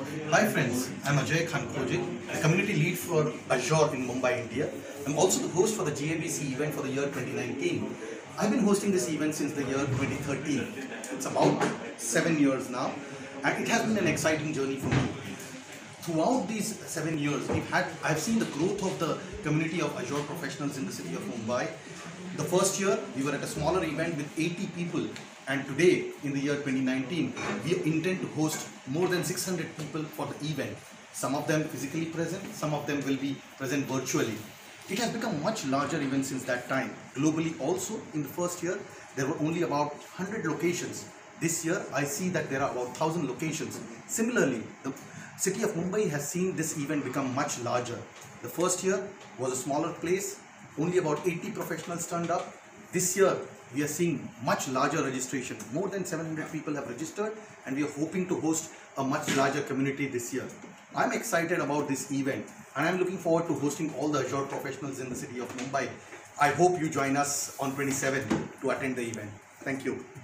Hi friends, I'm Ajay Khankhoje, the community lead for Azure in Mumbai-India. I'm also the host for the GABC event for the year 2019. I've been hosting this event since the year 2013. It's about 7 years now, and it has been an exciting journey for me. Throughout these 7 years, I've seen the growth of the community of Azure professionals in the city of Mumbai. The first year, we were at a smaller event with 80 people, and today, in the year 2019, we intend to host more than 600 people for the event. Some of them physically present, some of them will be present virtually. It has become a much larger event since that time. Globally also, in the first year, there were only about 100 locations. This year, I see that there are about 1,000 locations. Similarly, the city of Mumbai has seen this event become much larger. The first year was a smaller place, only about 80 professionals turned up. This year, we are seeing much larger registration. More than 700 people have registered, and we are hoping to host a much larger community this year. I'm excited about this event, and I'm looking forward to hosting all the Azure professionals in the city of Mumbai. I hope you join us on 27th to attend the event. Thank you.